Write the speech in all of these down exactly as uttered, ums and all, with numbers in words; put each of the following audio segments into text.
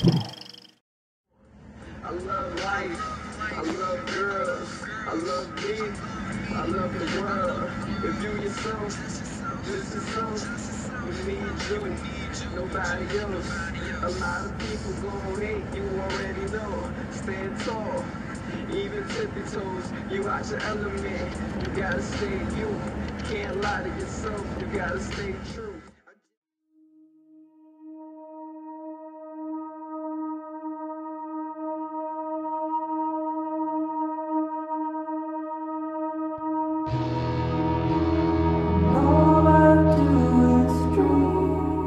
I love life, I love girls, I love me, I love the world. If you yourself, just yourself, you need you, nobody else. A lot of people gon' hate, you already know. Stand tall, even tippy toes, you out your element. You gotta stay you, can't lie to yourself, you gotta stay true. All I do is dream,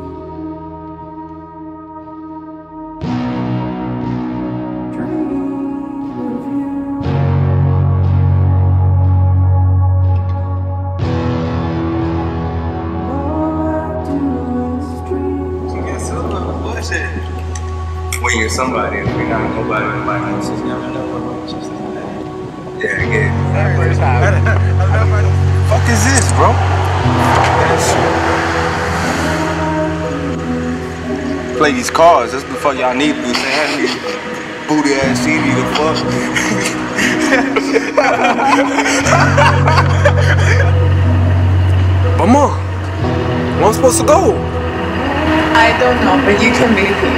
dream of you. All I do is dream. You get some bullshit. When you're somebody, and you're not nobody, nobody else is never know what yeah, I get it. First time. Fuck is this, bro? Play these cards, that's the fuck y'all need to do. Saying these booty ass C D the fuck. Mama, where I'm supposed to go? I don't know, but you can be here.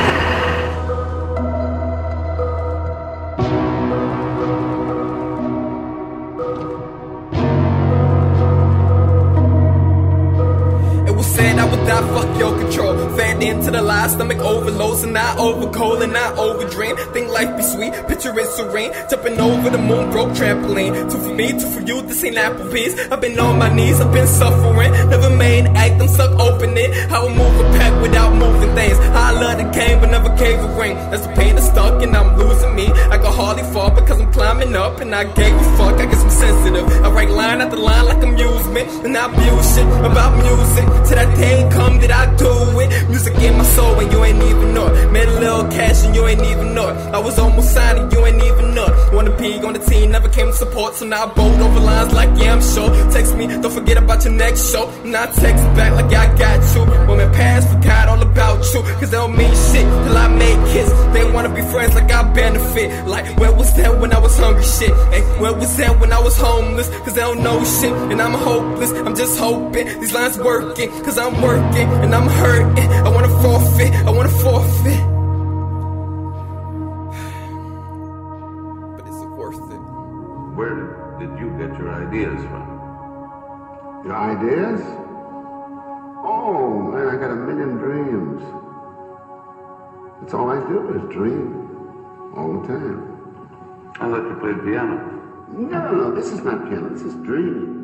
Said I would die, fuck your control. Fed into the lie, stomach overloads, and I overcold and I overdream. Think life be sweet, picture it serene. Jumping over the moon, broke trampoline. Two for me, two for you, this ain't Applebee's. I've been on my knees, I've been suffering. Never made an act, I'm stuck open it. I will move a pack without moving things. I love the game, but never gave a ring. That's the pain that's stuck, and I'm losing me. I can hardly fall because I'm climbing up, and I gave a fuck, I guess I'm sensitive. I write line after line like amusement, and I abuse shit about music. To that day come that I do it. Music in my soul and you ain't even know it. Made a little cash and you ain't even know it. I was almost signed and you ain't even know it. Wanna be on the team, never came to support, so now I bold over lines like yeah I'm sure. Text me, don't forget about your next show. And I text back like I got you. Women past forgot all about you, cause they don't mean shit till I make hits. They wanna be friends like I benefit. Like where was that when I was hungry shit? And where was that when I was homeless? Cause they don't know shit and I'm hopeless. I'm just hoping these lines working, cause I'm working and I'm hurting. I wanna forfeit, I wanna forfeit. But is it worth it? Where did you get your ideas from? Your ideas? Oh, man, I got a million dreams. That's all I do is dream. All the time. I thought you played piano. No, no, no, this is not piano, this is dreaming.